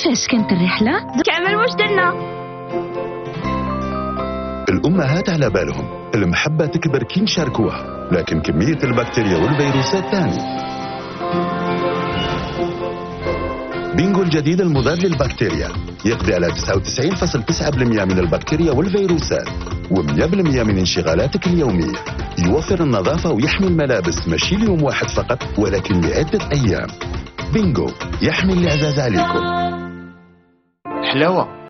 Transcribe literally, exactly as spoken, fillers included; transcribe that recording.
كيفاش كانت الرحلة؟ كامل واش درنا؟ الأمهات على بالهم المحبة تكبر كي نشاركوها، لكن كمية البكتيريا والفيروسات تاني. بينجو الجديد المضاد للبكتيريا يقضي على تسعة وتسعين فاصلة تسعة بالمئة من البكتيريا والفيروسات ومئة بالمئة من انشغالاتك اليومية. يوفر النظافة ويحمي الملابس ماشي ليوم واحد فقط ولكن لعدة أيام. بينجو يحمي الإعزاز عليكم. حلاوة.